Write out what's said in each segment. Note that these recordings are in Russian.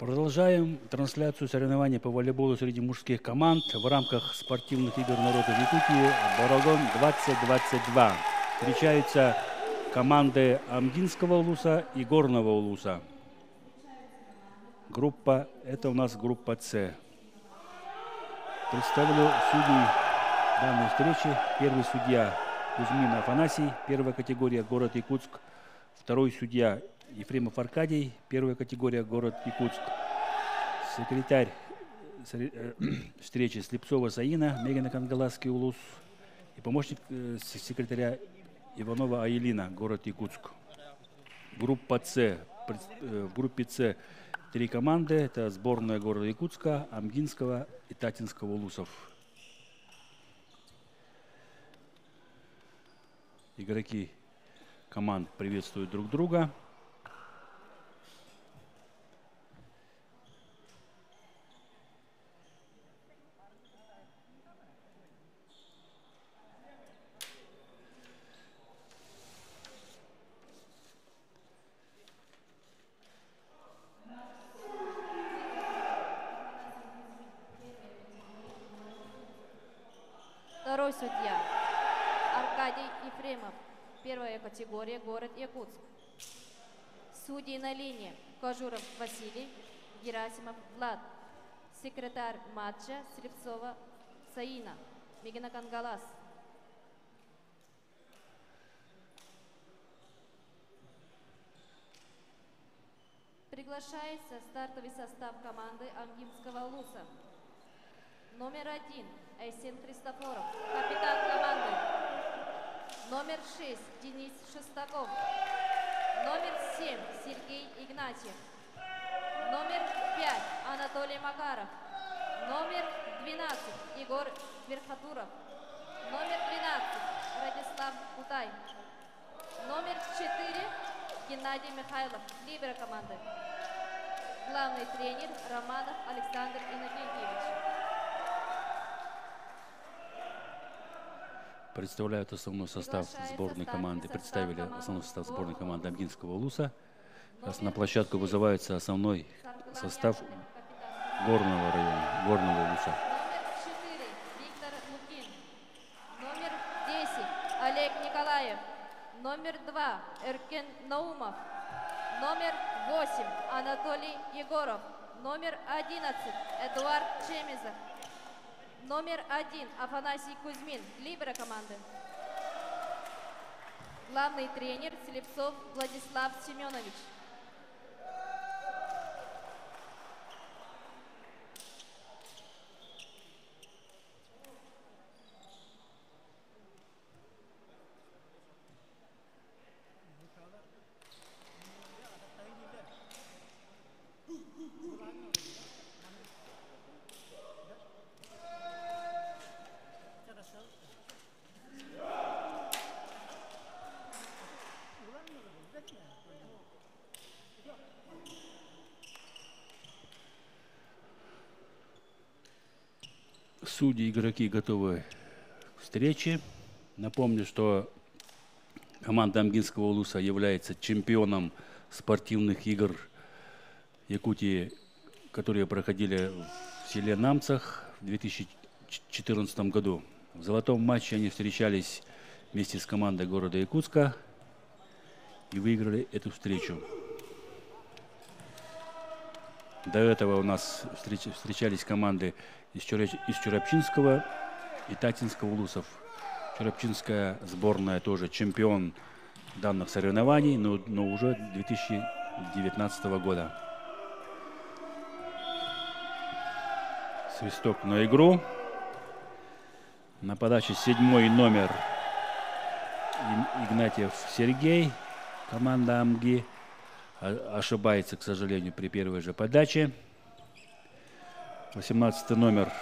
Продолжаем трансляцию соревнований по волейболу среди мужских команд в рамках спортивных игр народа Якутии «Борогон-2022». Встречаются команды Амгинского улуса и Горного улуса. Это у нас группа С. Представлю судей данной встречи. Первый судья Кузьмин Афанасий, первая категория, город Якутск. Второй судья Ефремов Аркадий, первая категория, город Якутск. Секретарь встречи Слепцова Саина, Мегино-Кангаласский улус. И помощник секретаря Иванова Аилина, город Якутск. Группа С. В группе С 3 команды. Это сборная города Якутска, Амгинского и Татинского улусов. Игроки команд приветствуют друг друга. Второй судья Аркадий Ефремов, первая категория, город Якутск. Судьи на линии: Кожуров Василий, Герасимов Влад. Секретарь матча Слепцова Саина, Мегино-Кангалас. Приглашается стартовый состав команды Амгинского улуса. Номер 1 Эйсен Христофоров, капитан команды. Номер 6 Денис Шестаков. Номер 7 Сергей Игнатьев. Номер 5 Анатолий Макаров. Номер 12 Егор Верхотуров. Номер 12 Радислав Кутай. Номер 4 Геннадий Михайлов, либеро команды. Главный тренер Романов Александр Иннокентьевич. Представляют основной состав сборной команды. Представили основной состав сборной команды Амгинского улуса. Сейчас на площадку вызывается основной состав Горного района, Горного улуса. Номер 4 Виктор Лукин. Номер 10 Олег Николаев. Номер 2 Эркен Наумов. Номер 8 Анатолий Егоров. Номер 11 Эдуард Чемизов. Номер 1 Афанасий Кузьмин, либеро команды. Главный тренер Слепцов Владислав Семенович. Судьи и игроки готовы к встрече. Напомню, что команда Амгинского улуса является чемпионом спортивных игр Якутии, которые проходили в селе Намцах в 2014 году. В золотом матче они встречались вместе с командой города Якутска и выиграли эту встречу. До этого у нас встречались команды из Чурапчинского и Татинского улусов. Чурапчинская сборная тоже чемпион данных соревнований, но уже 2019 года. Свисток на игру. На подаче 7-й номер Игнатьев Сергей, команда Амги. Ошибается, к сожалению, при первой же подаче. 18-й номер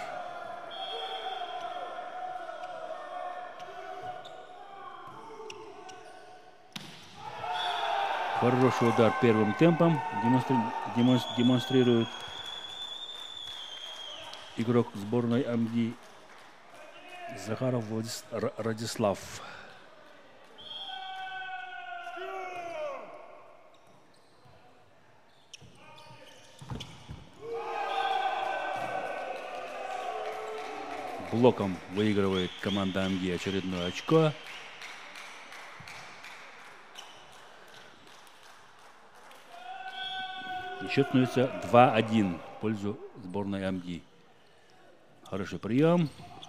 хороший удар первым темпом демонстрирует игрок сборной Амги Захаров Радислав. блоком выигрывает команда АМГИ очередное очко. И счет становится 2-1 в пользу сборной АМГИ. Хороший прием.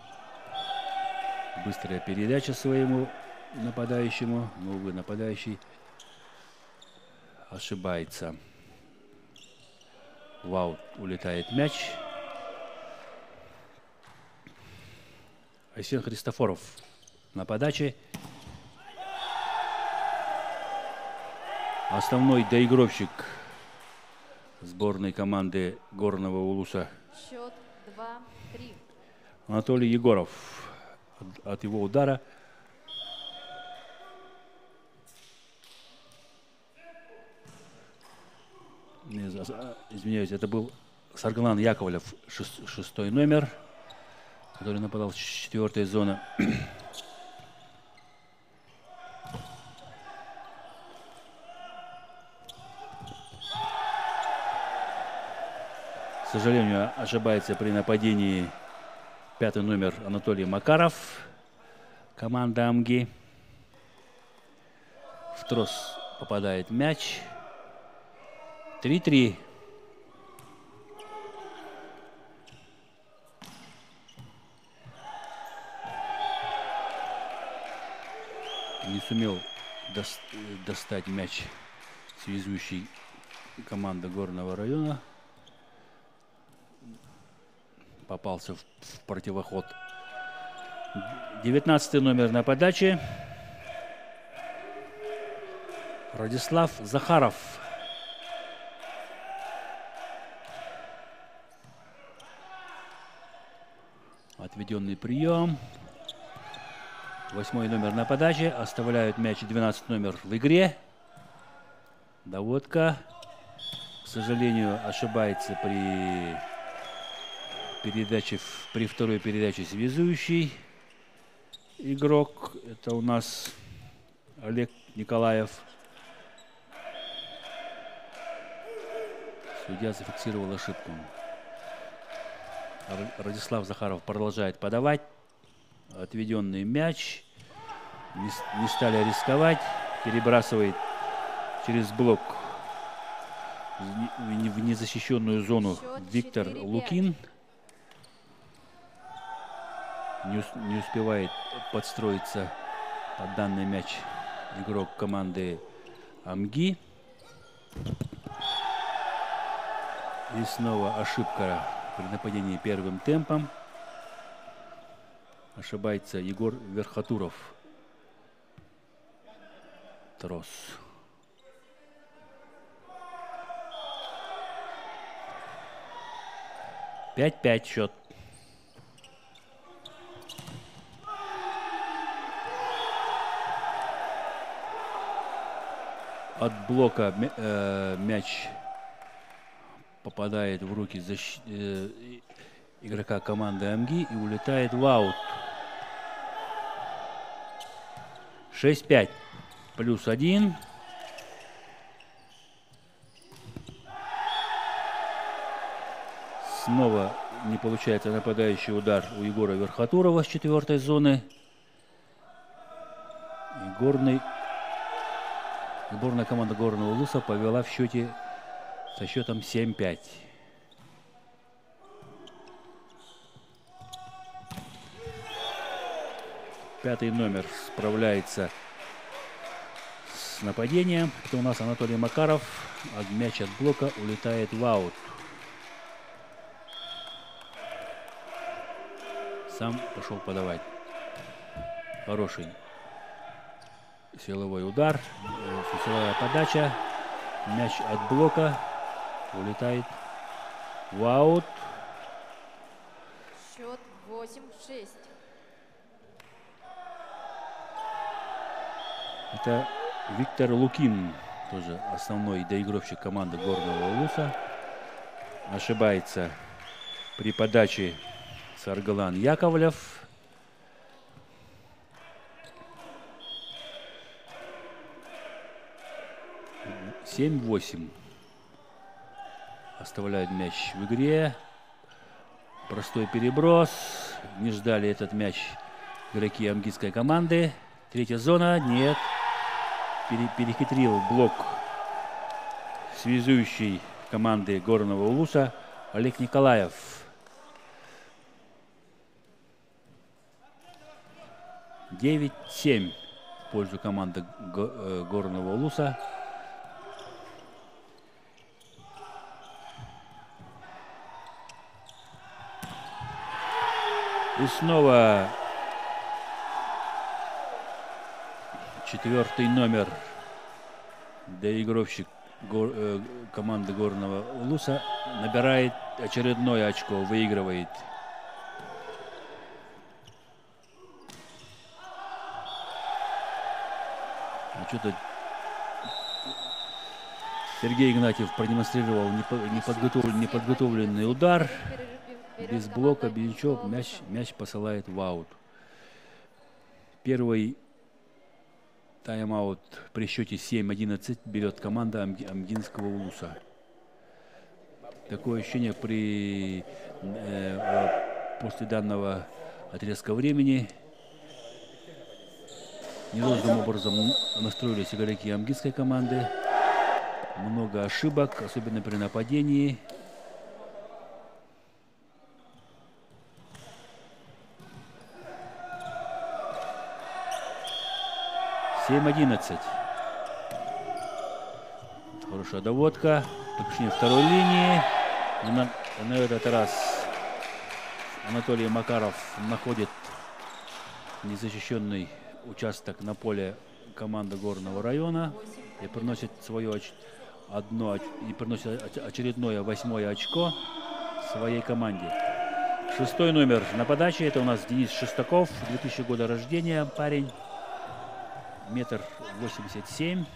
Быстрая передача своему нападающему. Но, увы, нападающий ошибается. В аут улетает мяч. Айсен Христофоров на подаче. Основной доигровщик сборной команды Горного Улуса. Счет 2-3. Анатолий Егоров. От его удара извиняюсь, это был Саргалан Яковлев, шестой номер, который нападал с 4-й зоны. К сожалению, ошибается при нападении 5-й номер Анатолий Макаров, команда АМГИ. В трос попадает мяч. 3-3. Не сумел достать мяч связующий команда Горного района. Попался в противоход. 19-й номер на подаче. Радислав Захаров. Отведенный прием. 8-й номер на подаче. Оставляют мяч 12 номер в игре. Доводка. К сожалению, ошибается при второй передаче связующий игрок. Это у нас Олег Николаев. Судья зафиксировал ошибку. Радислав Захаров продолжает подавать. Отведенный мяч. Не стали рисковать. Перебрасывает через блок в незащищенную зону Виктор Лукин. Не успевает подстроиться под данный мяч игрок команды АМГИ. И снова ошибка при нападении первым темпом. Ошибается Егор Верхотуров. Трос. Пять счет. От блока мяч попадает в руки игрока команды АМГИ и улетает в аут. 6-5 плюс 1. Снова не получается нападающий удар у Егора Верхотурова с 4-й зоны. Сборная команда Горного Улуса повела в счете со счетом 7-5. Пятый номер справляется с нападением. Это у нас Анатолий Макаров. Мяч от блока улетает в аут. Сам пошел подавать. Хороший силовой удар. Силовая подача. Мяч от блока улетает в аут. Счет 8-6. Это Виктор Лукин, тоже основной доигровщик команды Горного Улуса. Ошибается при подаче Саргалан Яковлев. Семь 8. Оставляют мяч в игре. Простой переброс. не ждали этот мяч игроки амгинской команды. Третья зона. Нет. Перехитрил блок связующий команды Горного Улуса Олег Николаев. 9-7 в пользу команды Горного Улуса. И снова 4-й номер, доигровщик команды Горного Улуса, набирает очередное очко, выигрывает. Что-то Сергей Игнатьев продемонстрировал неподготовленный удар. Без блока, без ничего, мяч посылает в аут. Первый тайм-аут при счете 7-11 берет команда Амгинского Улуса. Такое ощущение после данного отрезка времени ненужным образом настроились игроки амгинской команды. Много ошибок, особенно при нападении. Хорошая доводка. Точнее, второй линии. На этот раз Анатолий Макаров находит незащищенный участок на поле команды Горного района и приносит очередное 8-е очко своей команде. 6-й номер на подаче. Это у нас Денис Шестаков, 2000 года рождения, парень. 1,87 м.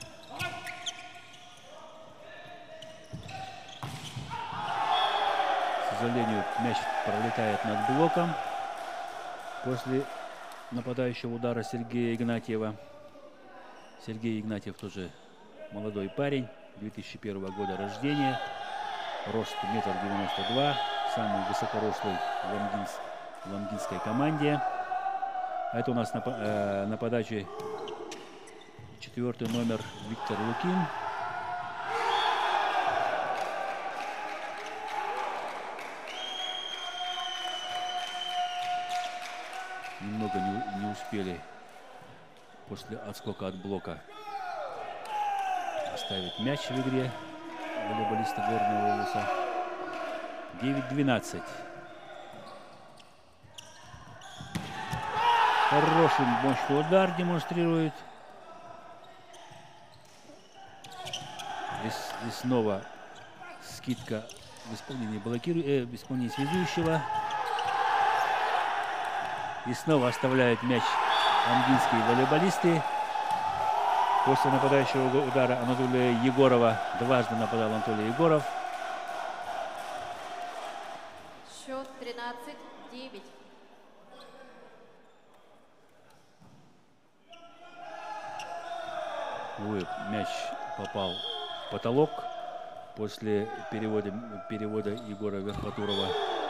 К сожалению, мяч пролетает над блоком после нападающего удара Сергея Игнатьева. Сергей Игнатьев тоже молодой парень, 2001 года рождения. Рост 1,92 м. Самый высокорослый в амгинской команде. А это у нас на подаче 4-й номер Виктор Лукин. Немного не успели после отскока от блока оставить мяч в игре волейболиста Горного Улуса. 9-12. Хороший мощный удар демонстрирует. И снова скидка в исполнении в исполнении связующего. И снова оставляют мяч амгинские волейболисты. После нападающего удара Анатолия Егорова, дважды нападал Анатолий Егоров. Счет 13-9. Увы, мяч попал в потолок после перевода Егора Верхотурова.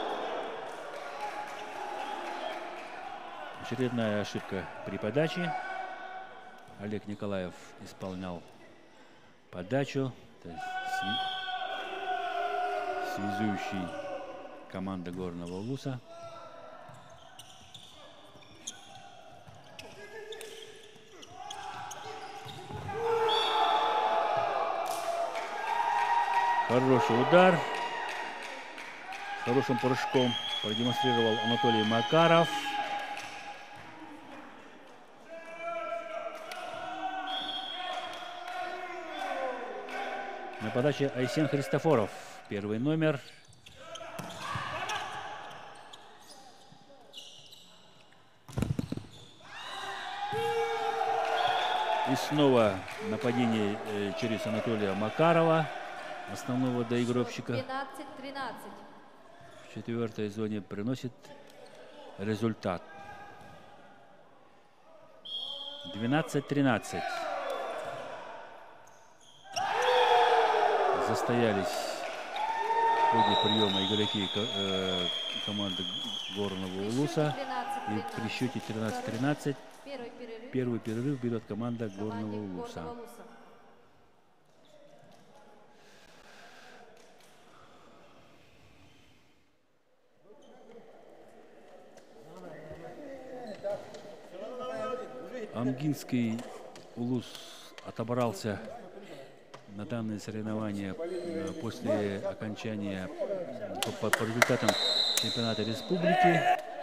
Очередная ошибка при подаче. Олег Николаев исполнял подачу. Связующий команда Горного Улуса. Хороший удар. С хорошим прыжком продемонстрировал Анатолий Макаров. На подаче Айсен Христофоров, 1-й номер. И снова нападение через Анатолия Макарова, основного доигровщика. 12-13. В 4-й зоне приносит результат. 12-13. Застоялись В ходе приема игроки команды Горного Улуса. И при счете 13-13 первый перерыв берет команда Горного Улуса. Амгинский Улус отобрался на данные соревнования после окончания по результатам чемпионата республики.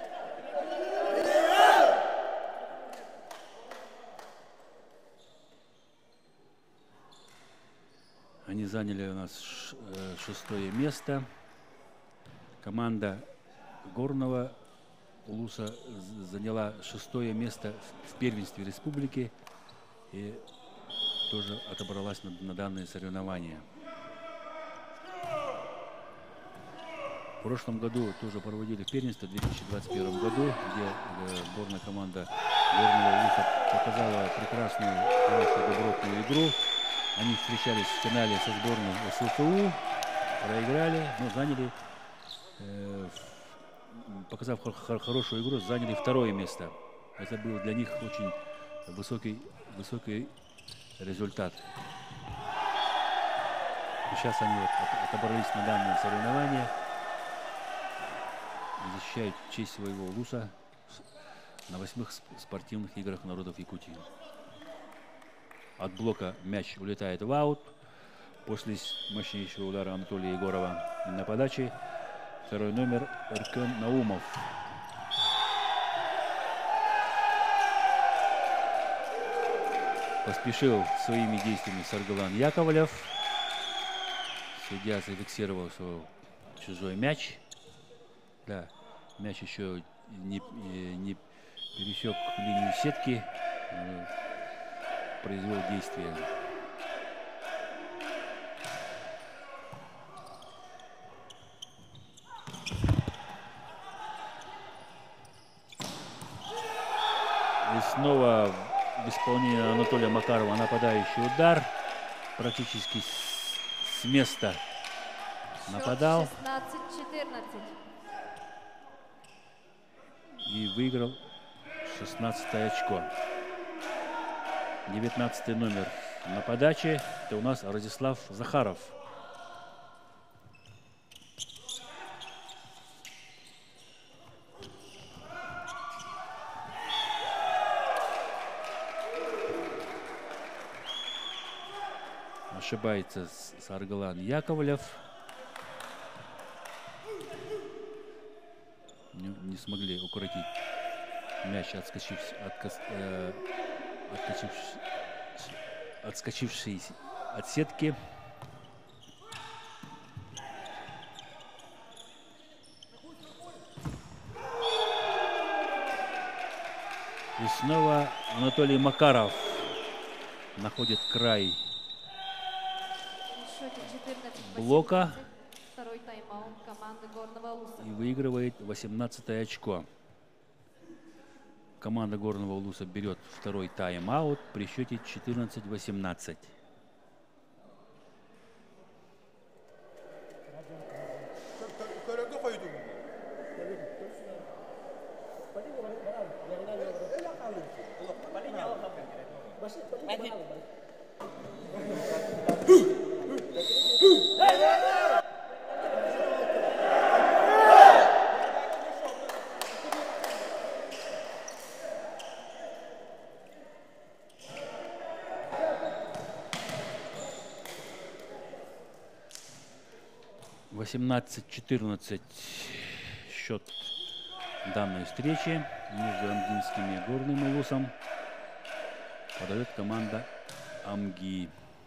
Они заняли у нас 6-е место. Команда Горного Улуса заняла 6-е место в первенстве республики и тоже отобралась на данные соревнования. В прошлом году тоже проводили первенство в 2021 году, где сборная команда Горного Улуса показала прекрасную, хорошую, добротную игру. Они встречались в финале со сборной СФУ, проиграли, но заняли, показав хорошую игру, заняли 2-е место. Это был для них очень высокий результат. И сейчас они вот отобрались на данные соревнования, защищают честь своего улуса на 8-х спортивных играх народов Якутии. От блока мяч улетает в аут. После мощнейшего удара Анатолия Егорова на подаче. 2-й номер Эркен Наумов. Поспешил своими действиями Саргалан Яковлев. Судья зафиксировал свой чужой мяч. Да, мяч еще не пересек линию сетки. Произвел действие. И снова в исполнении Анатолия Макарова нападающий удар. Практически с места нападал. 16-14. И выиграл 16-е очко. 19-й номер на подаче. Это у нас Радислав Захаров. Ошибается Саргалан Яковлев. Не смогли укротить мяч, отскочивший от сетки. И снова Анатолий Макаров находит край блока и выигрывает 18-е очко. Команда Горного Улуса берет 2-й тайм-аут при счете 14-18. (18-14) счет данной встречи между Амгинским и Горным Улусом. Подает команда Амги.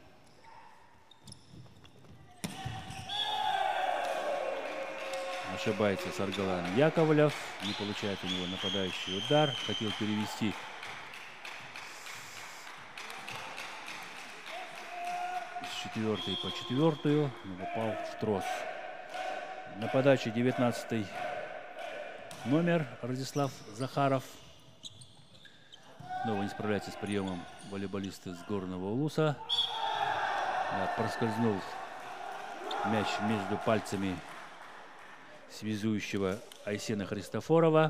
Ошибается Саргалан Яковлев. Не получает у него нападающий удар. Хотел перевести с 4-й по 4-ю, но попал в трос. На подаче 19-й номер Радислав Захаров. Снова не справляется с приемом волейболисты с Горного Улуса. Проскользнул Мяч между пальцами связующего Айсена Христофорова.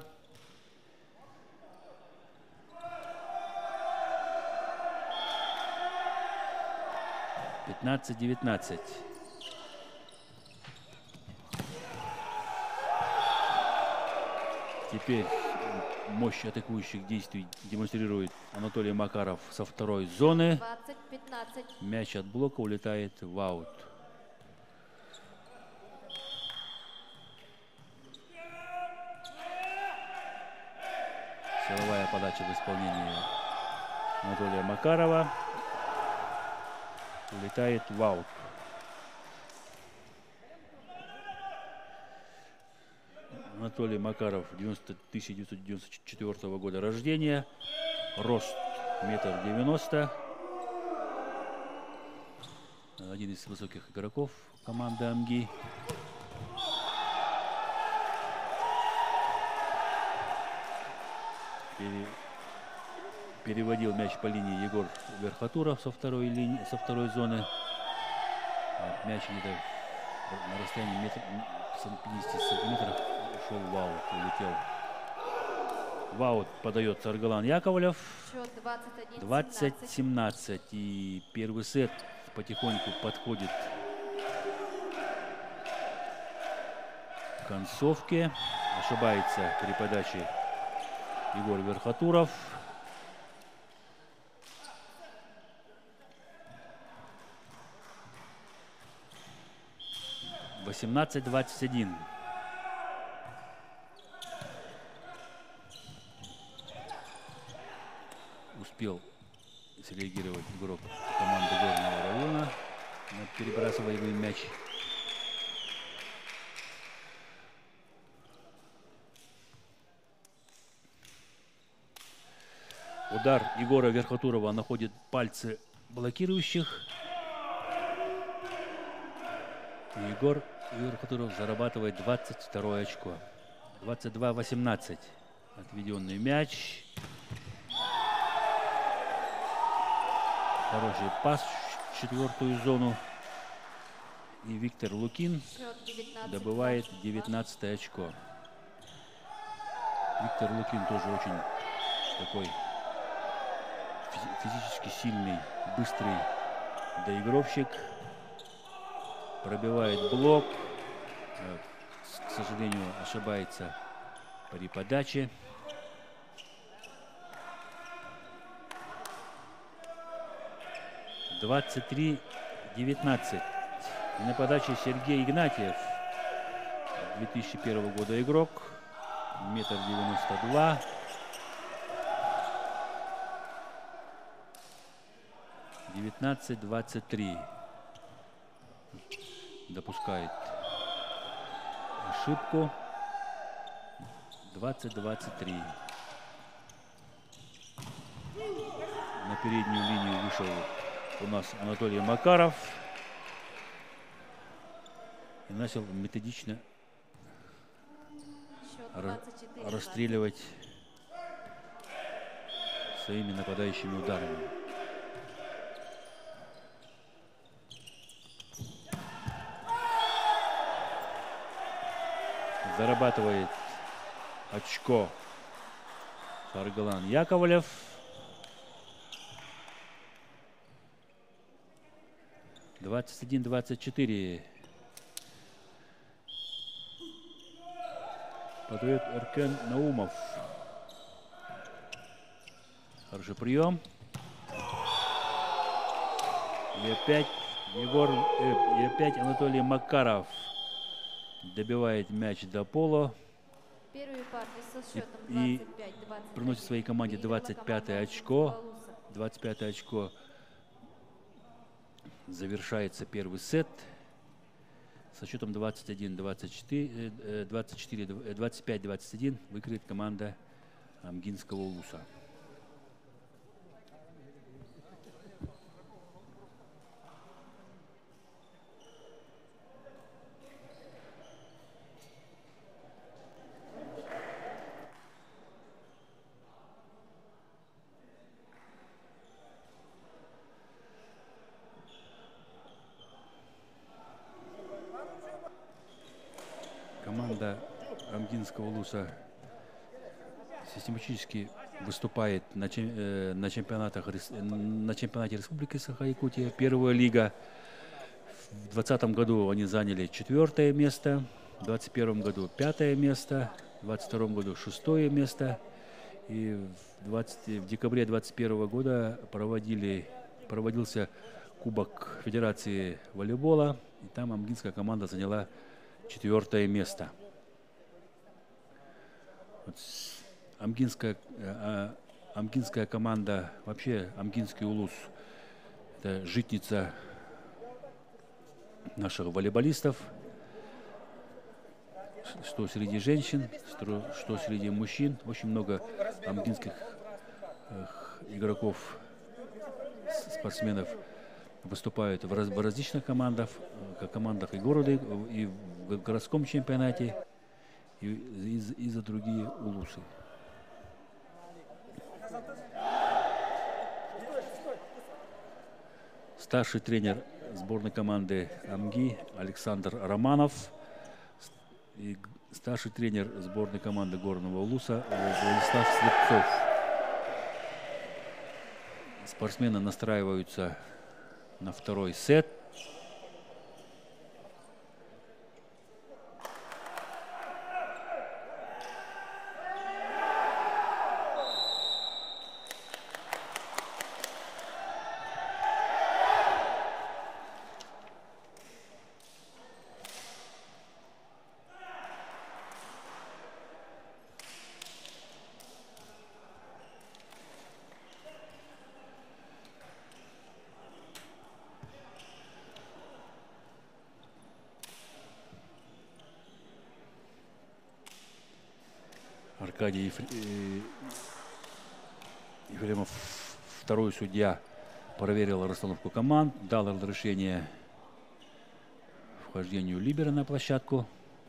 15-19. Теперь мощь атакующих действий демонстрирует Анатолий Макаров со второй зоны. 20-15. Мяч от блока улетает в аут. Силовая подача в исполнении Анатолия Макарова улетает в аут. Анатолий Макаров 1994 года рождения, рост 1,90 м, один из высоких игроков команды АМГИ. Переводил мяч по линии Егор Верхотуров со второй зоны. Мяч где-то на расстоянии 50 сантиметров ушел в аут, улетел. В аут подает Аргалан Яковлев. Счет 20-17. И первый сет потихоньку подходит к концовке. Ошибается при подаче Егор Верхотуров. — 18-21. Успел среагировать игрок команды Горного района, перебрасывая его мяч. Удар Егора Верхотурова находит пальцы блокирующих. Егор Верхотуров зарабатывает 22 очко. 22-18. Отведенный мяч. Хороший пас в четвертую зону. И Виктор Лукин добывает 19 очко. Виктор Лукин тоже очень такой физически сильный, быстрый доигровщик. Пробивает блок. К сожалению, ошибается при подаче. — 23-19. На подаче Сергей Игнатьев, 2001 года игрок, 1,92 м. 19-23. Допускает ошибку. 20-23. На переднюю линию вышел у нас Анатолий Макаров и начал методично расстреливать своими нападающими ударами. Зарабатывает очко Аргалан Яковлев. — 21-24. Подает Эркен Наумов. Хороший прием. И опять Анатолий Макаров добивает мяч до пола и приносит своей команде 25-е очко. 25-е очко. Завершается первый сет со счетом 25-21. Выиграет команда Амгинского улуса. команда Амгинского улуса систематически выступает на чемпионате Республики Саха-Якутия. Первая лига. В 2020 году они заняли 4-е место, в 2021 году 5-е место, в 2022 году 6-е место. И в декабре 2021 года проводился Кубок Федерации волейбола. И там амгинская команда заняла 4-е место. Вот амгинская команда, вообще Амгинский улус, это житница наших волейболистов, что среди женщин, что среди мужчин. Очень много амгинских игроков, спортсменов выступают в различных командах и города, и в городском чемпионате, и за другие улусы. Старший тренер сборной команды Амги Александр Романов и старший тренер сборной команды Горного улуса Владислав Слепцов. Спортсмены настраиваются на второй сет. Аркадий Ефремов, второй судья, проверил расстановку команд, дал разрешение вхождению либера на площадку.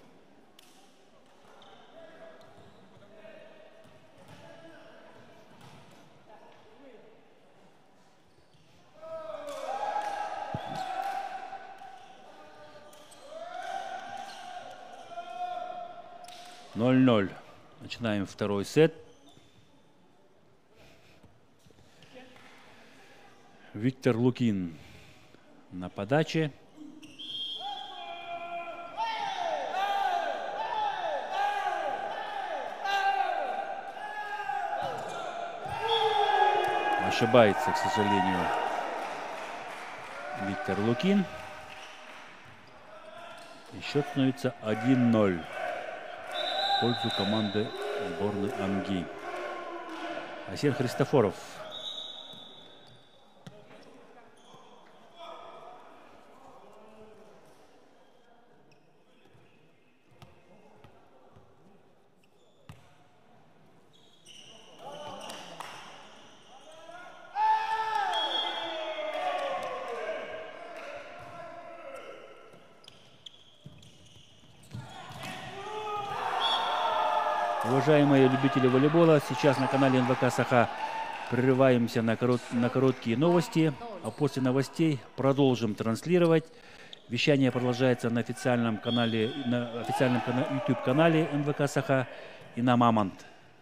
(0-0). Начинаем второй сет. Виктор Лукин на подаче. Ошибается, к сожалению, Виктор Лукин. И счет становится 1-0 в пользу команды сборной Амги. Асен Христофоров. Уважаемые любители волейбола, сейчас на канале НВК Саха прерываемся на короткие новости, а после новостей продолжим транслировать. Вещание продолжается на официальном YouTube-канале НВК Саха и на Мамонт.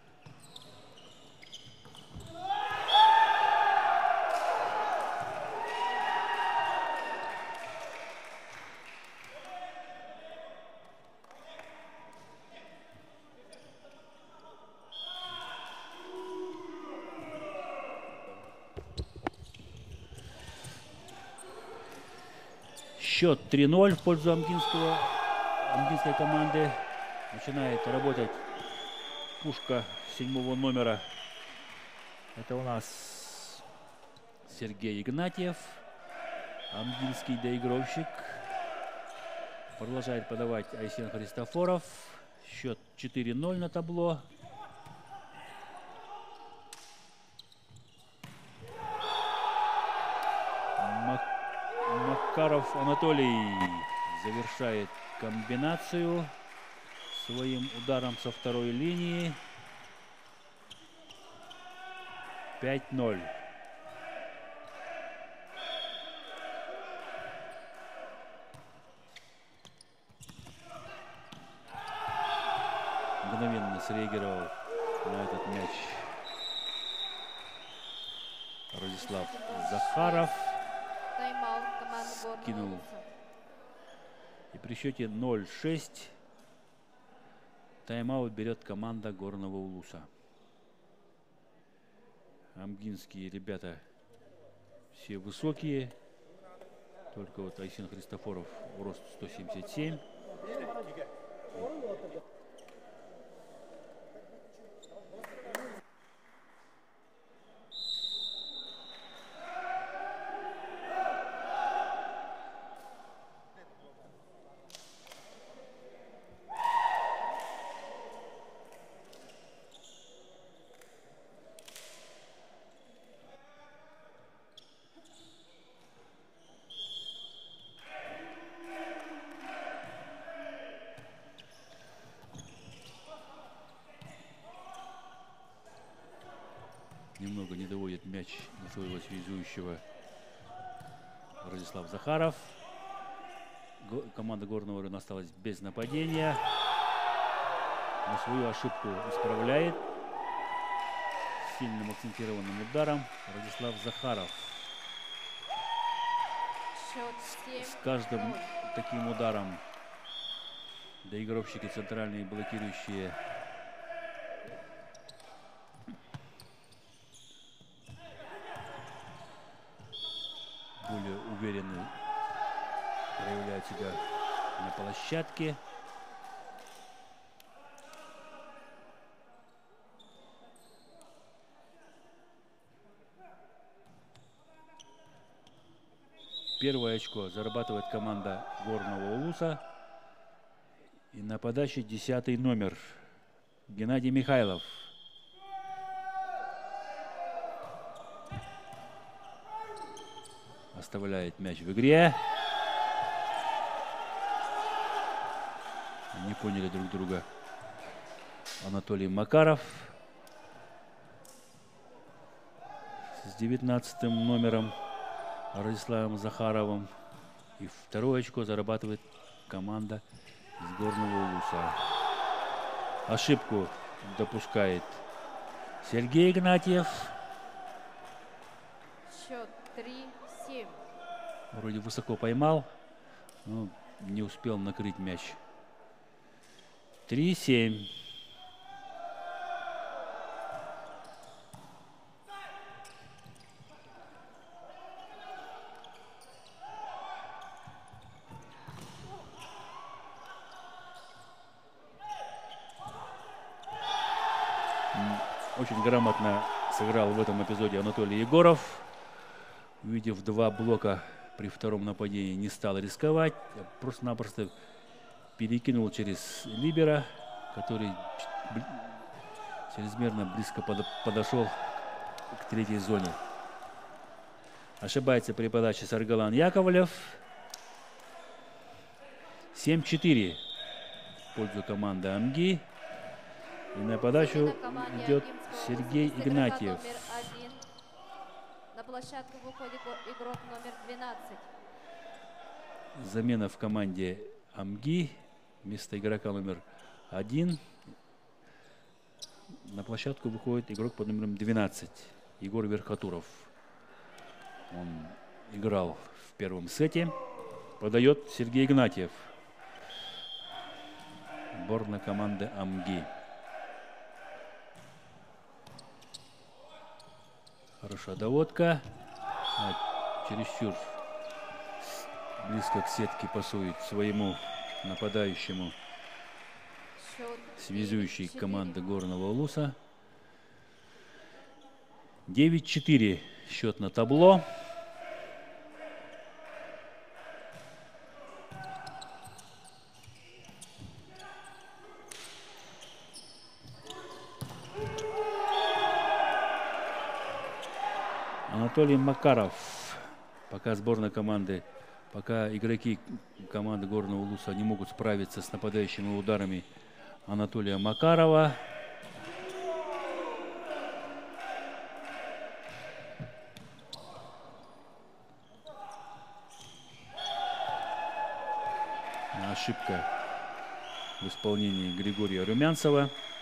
Счет 3-0 в пользу амгинской команды. Начинает работать пушка 7-го номера. Это у нас Сергей Игнатьев, амгинский доигровщик. Продолжает подавать Айсен Христофоров. Счет 4-0 на табло. Макаров Анатолий завершает комбинацию своим ударом со второй линии. 5-0. мгновенно среагировал на этот мяч Радислав Захаров. Тайм-аут команды Горного Кинул. Улуса. И при счете 0-6 тайм-аут берет команда Горного Улуса. Амгинские ребята все высокие. Только вот Айсен Христофоров рост 177. Немного не доводит мяч до своего связующего Радислав Захаров. Команда Горного Орена осталась без нападения. Но свою ошибку исправляет сильным акцентированным ударом Радислав Захаров. Счет С каждым 7-0. таким ударом доигровщики центральные блокирующие более уверенно проявляют себя на площадке. Первое очко зарабатывает команда Горного Улуса. И на подаче 10-й номер Геннадий Михайлов. Оставляет мяч в игре. Не поняли друг друга Анатолий Макаров с 19-м номером Радиславом Захаровым. И второе очко зарабатывает команда из Горного Улуса. Ошибку допускает Сергей Игнатьев. Счет 3-7. Вроде высоко поймал, но не успел накрыть мяч. 3-7. Очень грамотно сыграл в этом эпизоде Анатолий Егоров. Увидев два блока при втором нападении, не стал рисковать. Просто-напросто перекинул через либера, который чрезмерно близко подошел к третьей зоне. Ошибается при подаче Саргалан Яковлев. 7-4 в пользу команды Амги. И на подачу идет Сергей Игнатьев. Номер 1. На площадку выходит игрок номер 12. Замена в команде Амги. Вместо игрока номер 1 на площадку выходит игрок под номером 12 Егор Верхотуров. Он играл в первом сете. Подает Сергей Игнатьев. Сборная команды Амги. Хорошая доводка. Чересчур близко к сетке пасует своему нападающему связующий команды Горного Улуса. 9-4 счет на табло. Анатолий Макаров. Пока сборная команды, пока игроки команды Горного Улуса не могут справиться с нападающими ударами Анатолия Макарова. Ошибка в исполнении Григория Румянцева.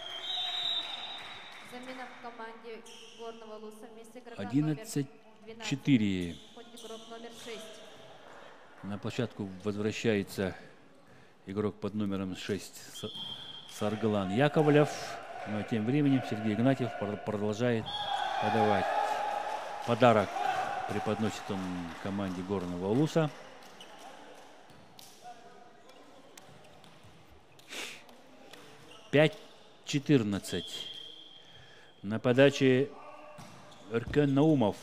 Улуса вместо игрока номер 12 11-4. выходит игрок номер 6. На площадку возвращается игрок под номером 6 Саргалан Яковлев. Но тем временем Сергей Игнатьев продолжает подавать. Подарок преподносит он команде Горного Улуса. Пять 14. На подаче Эркен Наумов.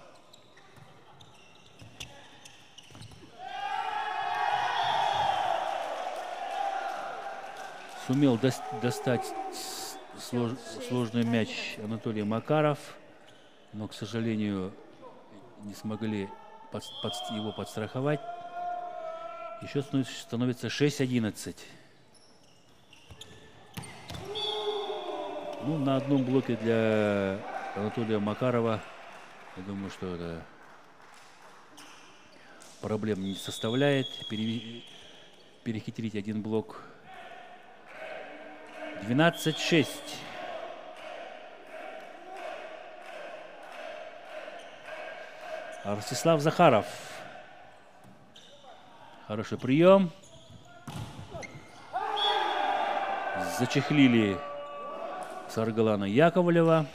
Сумел достать сложный мяч Анатолий Макаров, но, к сожалению, не смогли его подстраховать. Еще становится 6-11. Ну, на одном блоке для Анатолия Макарова, я думаю, что это проблем не составляет. Перехитрить один блок. 12-6. Ростислав Захаров. Хороший прием. Зачехлили Саргалана Яковлева.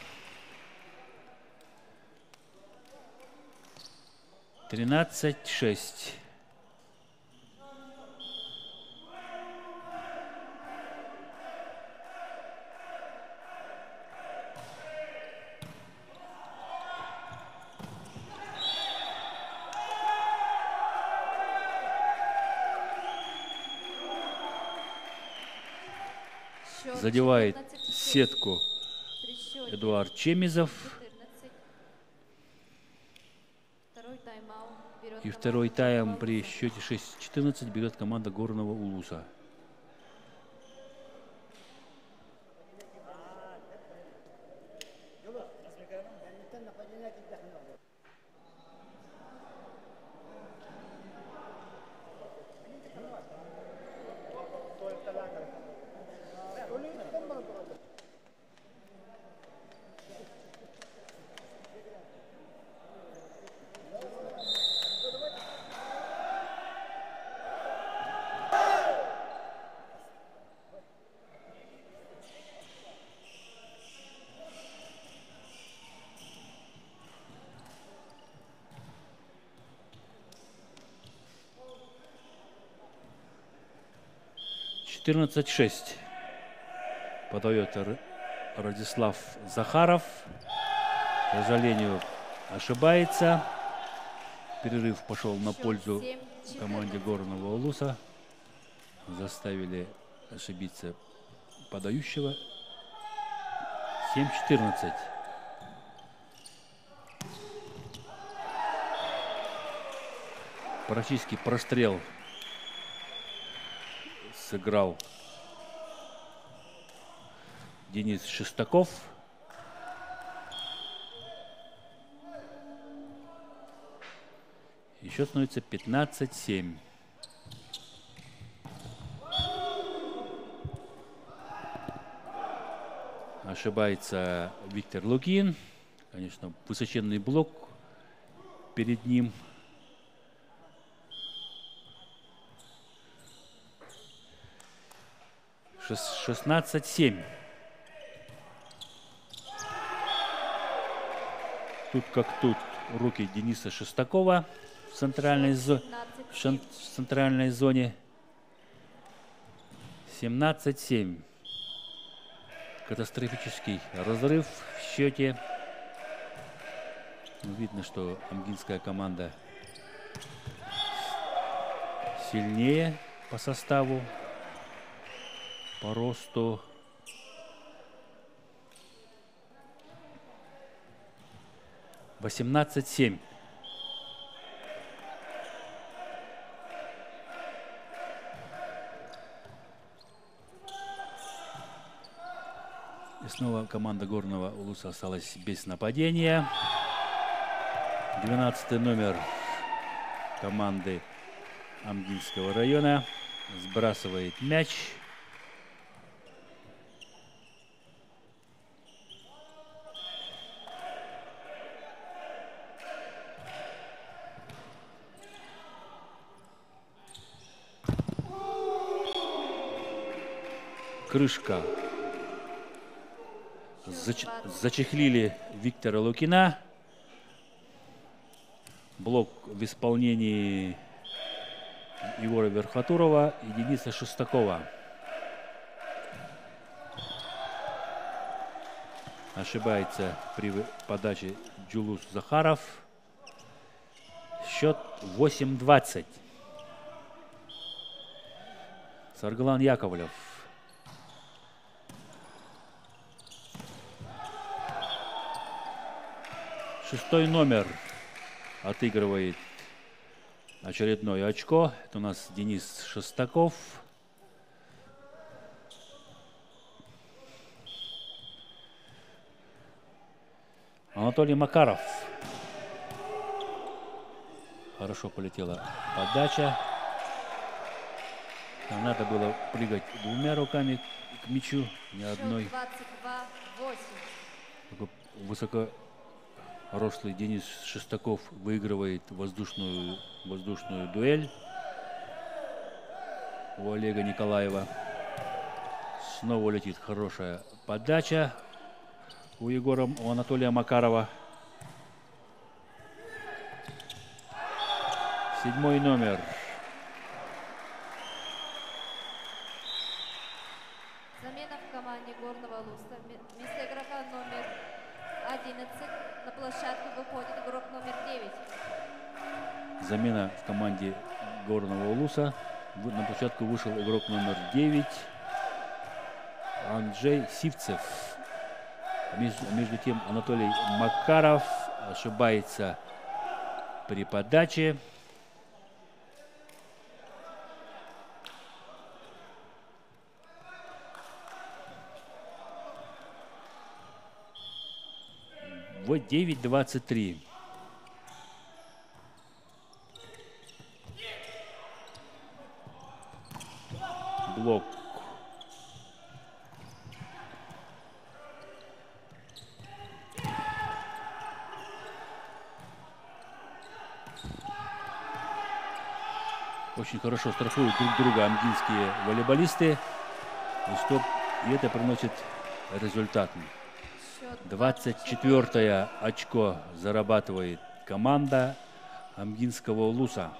13-6. Задевает сетку Эдуард Чемизов. И второй тайм при счете 6-14 берет команда Горного Улуса. «14-6» подает Радислав Захаров. К сожалению, ошибается. Перерыв пошел на пользу команде Горного Улуса. Заставили ошибиться подающего. 7-14. Практически прострел сыграл Денис Шестаков. Еще становится 15-7. Ошибается Виктор Лукин. Конечно, высоченный блок перед ним. — 16-7. Тут как тут руки Дениса Шестакова в центральной зоне. 17-7. Катастрофический разрыв в счете. Видно, что амгинская команда сильнее по составу, по росту. — 18-7. И снова команда Горного Улуса осталась без нападения. 12-й номер команды Амгинского района сбрасывает мяч. крышка. Зачехлили Виктора Лукина. Блок в исполнении Егора Верхотурова и Дениса Шестакова. Ошибается при подаче Джулус Захаров. Счет 8-20. Сарглан Яковлев. Шестой номер отыгрывает очередное очко. Это у нас Денис Шестаков. Анатолий Макаров. Хорошо полетела подача. Там надо было прыгать двумя руками к мячу, не одной. 22-8. Высокорослый Денис Шестаков выигрывает воздушную дуэль у Олега Николаева. Снова летит хорошая подача у Анатолия Макарова. Седьмой номер. Замена в команде Горного Луса. Вместо игрока номер 11 на площадку выходит игрок номер 9. Замена в команде Горного Луса. На площадку вышел игрок номер 9 Анджей Сивцев. Между тем Анатолий Макаров ошибается при подаче. Вот 9-23. Блок. Очень хорошо штрафуют друг друга амгинские волейболисты. И это приносит результат. 24-е очко зарабатывает команда Амгинского Улуса.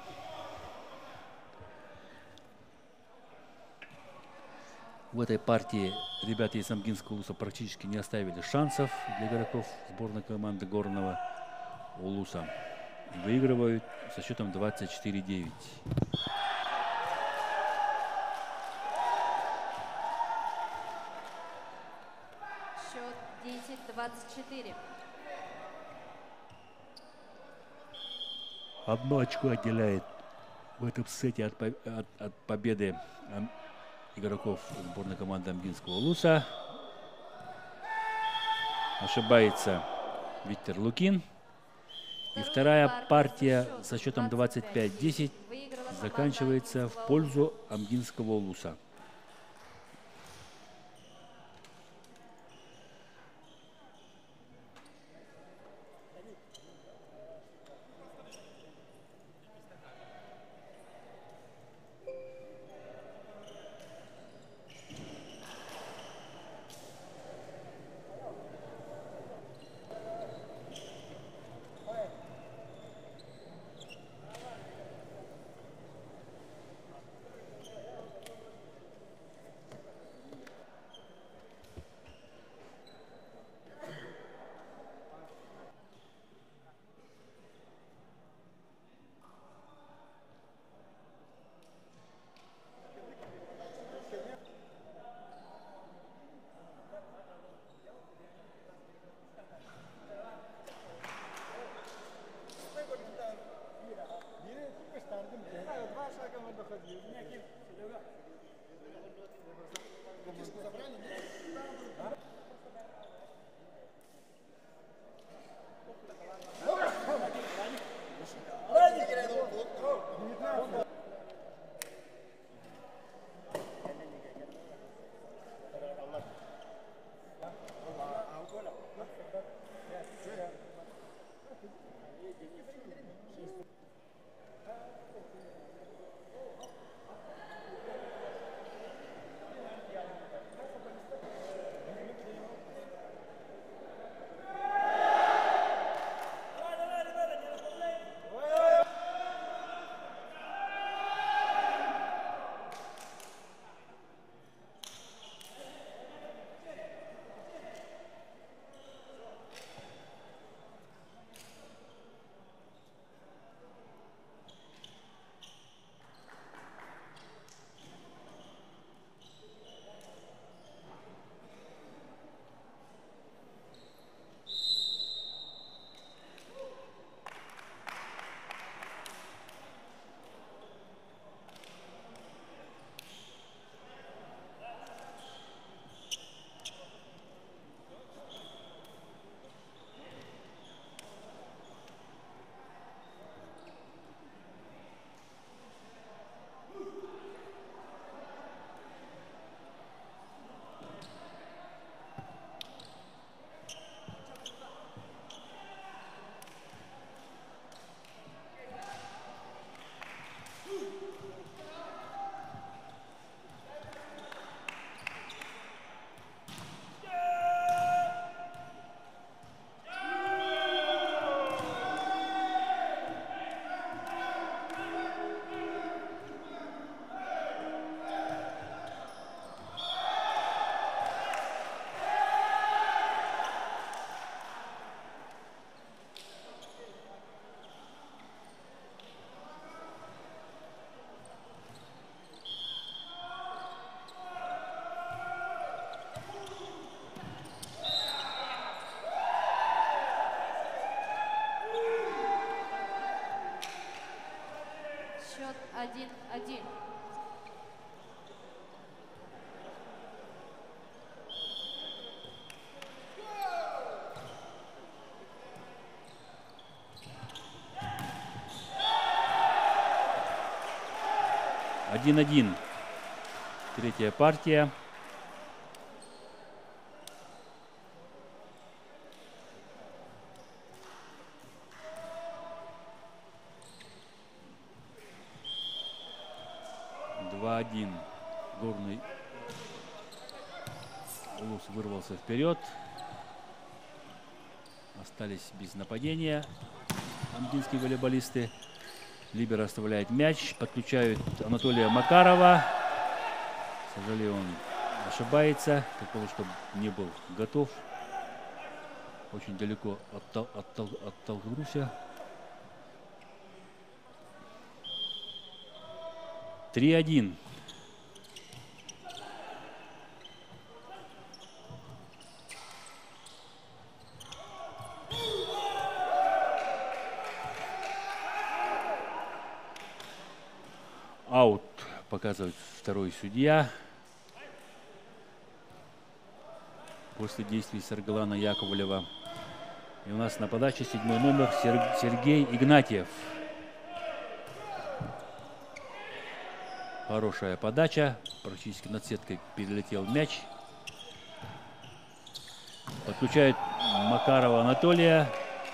В этой партии ребята из Амгинского Улуса практически не оставили шансов для игроков сборной команды Горного Улуса. Выигрывают со счетом 24-9. Счет 10-24. Одно очко отделяет в этом сете от победы игроков сборной команды Амгинского Улуса. Ошибается Виктор Лукин. И вторая партия со счетом 25-10 заканчивается в пользу Амгинского Улуса. Счет 1-1. Один-один. Третья партия. Горный Улус вырвался вперед. Остались без нападения амгинские волейболисты. Либер оставляет мяч. Подключают Анатолия Макарова. К сожалению, он ошибается. Такого, чтобы не был готов. Очень далеко оттолкнулся. 3-1. Аут показывает второй судья. После действий Саргалана Яковлева. И у нас на подаче 7-й номер Сергей Игнатьев. Хорошая подача. Практически над сеткой перелетел мяч. Подключает Макарова Анатолия.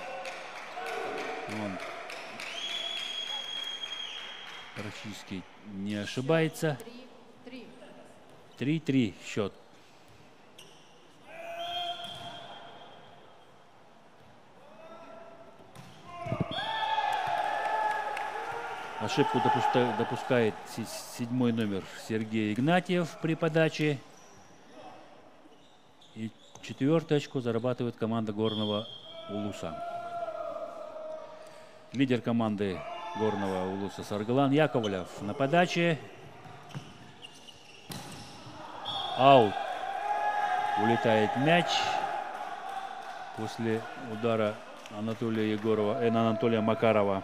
Он практически не ошибается. 3-3 счет. Ошибку допускает 7-й номер Сергей Игнатьев при подаче. И 4-е очко зарабатывает команда Горного Улуса. Лидер команды Горного Улуса Саргалан Яковлев на подаче. Аут. Улетает мяч после удара Анатолия Макарова.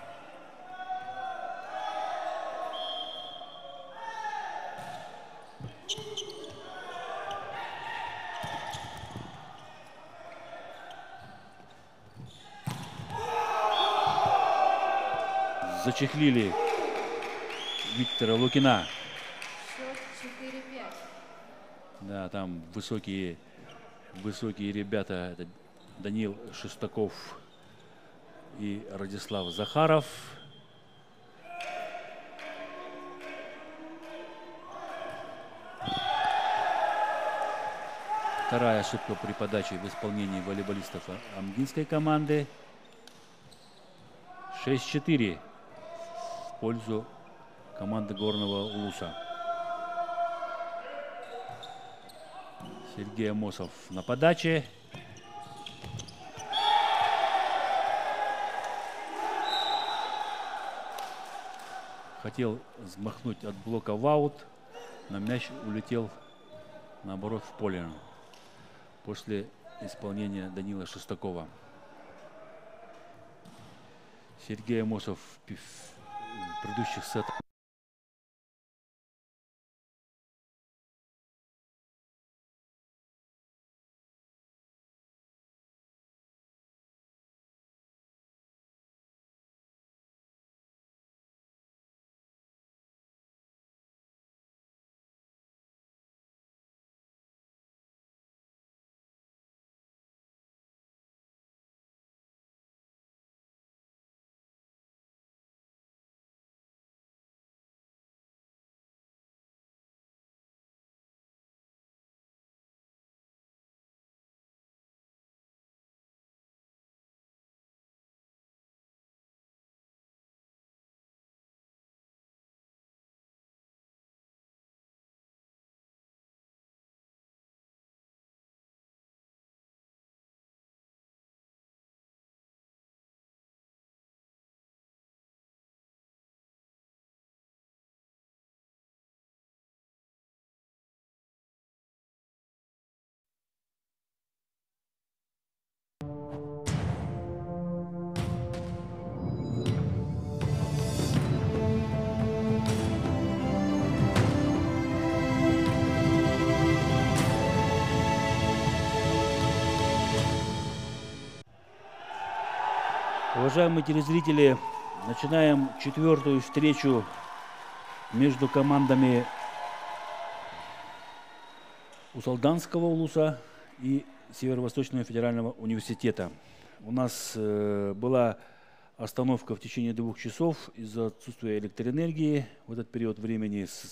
Зачехлили Виктора Лукина. Счет 4-5. Да, там высокие ребята. Это Данил Шестаков и Радислав Захаров. Вторая ошибка при подаче в исполнении волейболистов амгинской команды. 6-4 в пользу команды Горного Улуса. Сергей Амосов на подаче. Хотел взмахнуть от блока в аут, но мяч улетел наоборот в поле после исполнения Данила Шестакова. Сергей Амосов в предыдущих сетах Уважаемые телезрители, начинаем 4-ю встречу между командами Усалданского улуса и Северо-Восточного федерального университета. У нас была остановка в течение 2 часов из-за отсутствия электроэнергии в этот период времени.